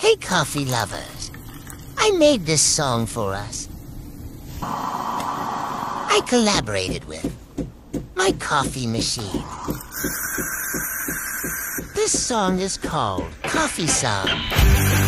Hey, coffee lovers. I made this song for us. I collaborated with my coffee machine. This song is called Coffee Song.